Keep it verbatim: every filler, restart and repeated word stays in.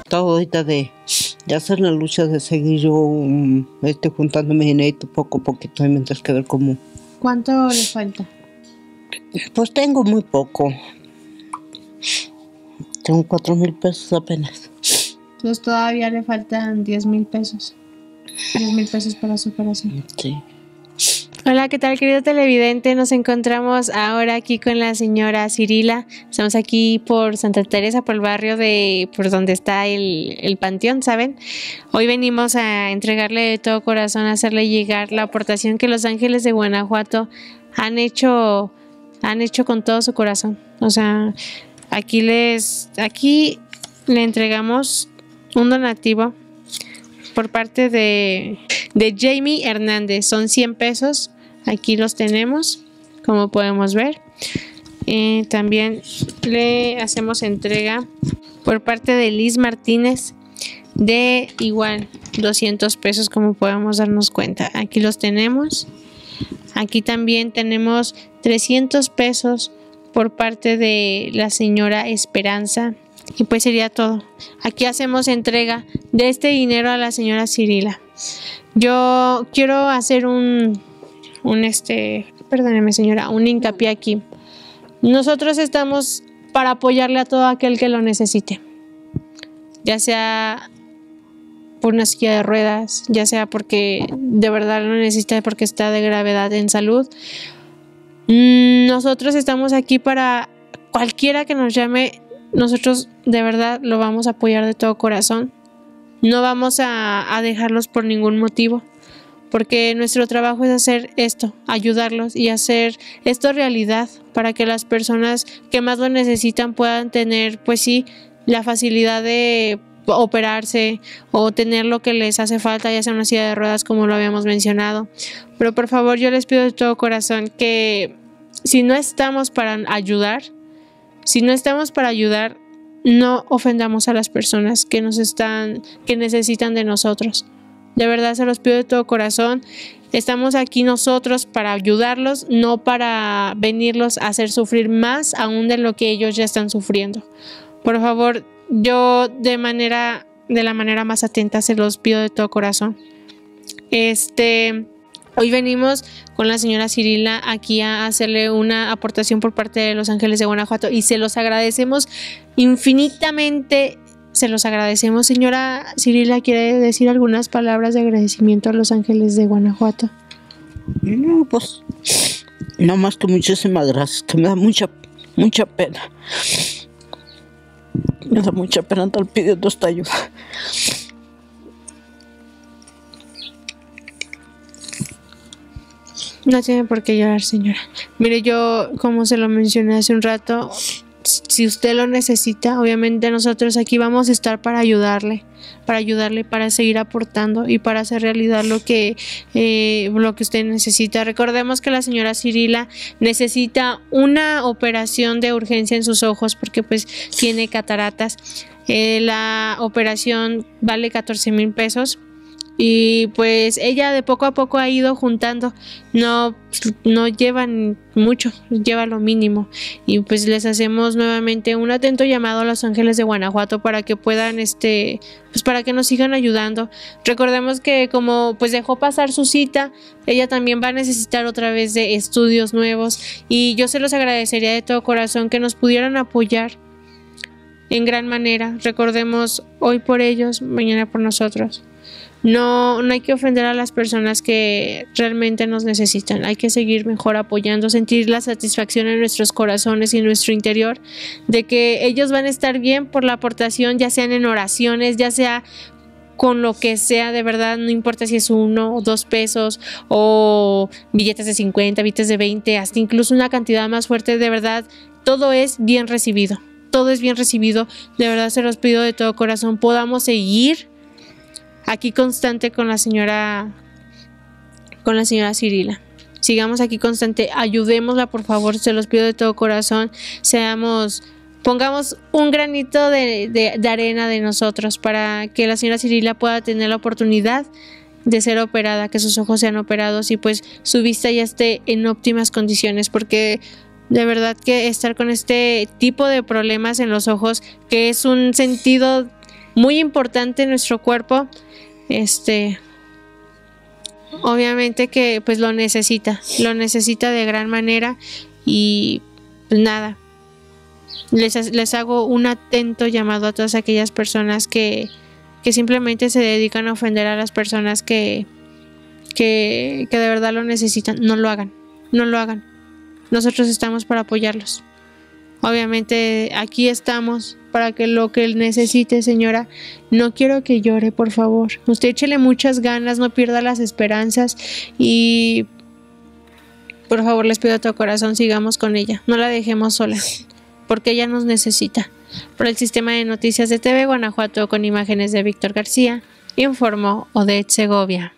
tratado ahorita de, de hacer la lucha, de seguir yo um, este, juntándome dinero poco a poquito, mientras que ver cómo. ¿Cuánto le falta? Pues tengo muy poco. Tengo cuatro mil pesos apenas. Entonces todavía le faltan diez mil pesos. diez mil pesos para su operación. Sí. Hola, ¿qué tal, querido televidente? Nos encontramos ahora aquí con la señora Cirila. Estamos aquí por Santa Teresa, por el barrio de, por donde está el, el panteón, ¿saben? Hoy venimos a entregarle de todo corazón, a hacerle llegar la aportación que los ángeles de Guanajuato han hecho, han hecho con todo su corazón. O sea, aquí les, aquí le entregamos un donativo por parte de, de Jamie Hernández. Son cien pesos. Aquí los tenemos, como podemos ver. Eh, también le hacemos entrega por parte de Liz Martínez de igual doscientos pesos, como podemos darnos cuenta. Aquí los tenemos. Aquí también tenemos trescientos pesos por parte de la señora Esperanza. Y pues sería todo. Aquí hacemos entrega de este dinero a la señora Cirila. Yo quiero hacer un, un este, perdóneme señora, un hincapié aquí. Nosotros estamos para apoyarle a todo aquel que lo necesite. Ya sea por una silla de ruedas, ya sea porque de verdad lo necesita, porque está de gravedad en salud. Nosotros estamos aquí para cualquiera que nos llame. Nosotros de verdad lo vamos a apoyar de todo corazón. No vamos a, a dejarlos por ningún motivo, porque nuestro trabajo es hacer esto, ayudarlos y hacer esto realidad para que las personas que más lo necesitan puedan tener, pues sí, la facilidad de operarse o tener lo que les hace falta, ya sea una silla de ruedas, como lo habíamos mencionado. Pero por favor, yo les pido de todo corazón que si no estamos para ayudar, Si no estamos para ayudar, no ofendamos a las personas que nos están, que necesitan de nosotros. De verdad se los pido de todo corazón. Estamos aquí nosotros para ayudarlos, no para venirlos a hacer sufrir más aún de lo que ellos ya están sufriendo. Por favor, yo de manera, de la manera más atenta se los pido de todo corazón. Este... Hoy venimos con la señora Cirila aquí a hacerle una aportación por parte de los Ángeles de Guanajuato y se los agradecemos infinitamente, se los agradecemos. Señora Cirila, ¿quiere decir algunas palabras de agradecimiento a los Ángeles de Guanajuato? No, pues, no más que muchísimas gracias, que me da mucha, mucha pena. Me da mucha pena estar pidiendo esta ayuda. No tiene por qué llorar, señora. Mire, yo, como se lo mencioné hace un rato, si usted lo necesita, obviamente nosotros aquí vamos a estar para ayudarle, para ayudarle, para seguir aportando y para hacer realidad lo que, eh, lo que usted necesita. Recordemos que la señora Cirila necesita una operación de urgencia en sus ojos porque pues tiene cataratas. Eh, la operación vale catorce mil pesos. Y pues ella de poco a poco ha ido juntando, no, no llevan mucho, lleva lo mínimo. Y pues les hacemos nuevamente un atento llamado a los Ángeles de Guanajuato para que puedan, este, pues para que nos sigan ayudando. Recordemos que como pues dejó pasar su cita, ella también va a necesitar otra vez de estudios nuevos. Y yo se los agradecería de todo corazón que nos pudieran apoyar en gran manera. Recordemos, hoy por ellos, mañana por nosotros. No, no hay que ofender a las personas que realmente nos necesitan. Hay que seguir mejor apoyando, sentir la satisfacción en nuestros corazones y en nuestro interior de que ellos van a estar bien por la aportación, ya sean en oraciones, ya sea con lo que sea, de verdad, no importa si es uno o dos pesos o billetes de cincuenta, billetes de veinte, hasta incluso una cantidad más fuerte, de verdad, todo es bien recibido. Todo es bien recibido. De verdad se los pido de todo corazón. Podamos seguir aquí constante con la señora con la señora Cirila. Sigamos aquí constante, ayudémosla por favor, se los pido de todo corazón. Seamos, pongamos un granito de, de, de arena de nosotros para que la señora Cirila pueda tener la oportunidad de ser operada, que sus ojos sean operados y pues su vista ya esté en óptimas condiciones, porque de verdad que estar con este tipo de problemas en los ojos, que es un sentido muy importante en nuestro cuerpo. Este, obviamente que pues lo necesita, lo necesita de gran manera y pues nada. Les, les hago un atento llamado a todas aquellas personas que, que simplemente se dedican a ofender a las personas que, que, que de verdad lo necesitan. No lo hagan, no lo hagan. Nosotros estamos para apoyarlos. Obviamente aquí estamos para que lo que necesite, señora. No quiero que llore, por favor. Usted échele muchas ganas, no pierda las esperanzas y por favor les pido a todo corazón, sigamos con ella. No la dejemos sola, porque ella nos necesita. Por el sistema de noticias de T V Guanajuato, con imágenes de Víctor García, informó Odette Segovia.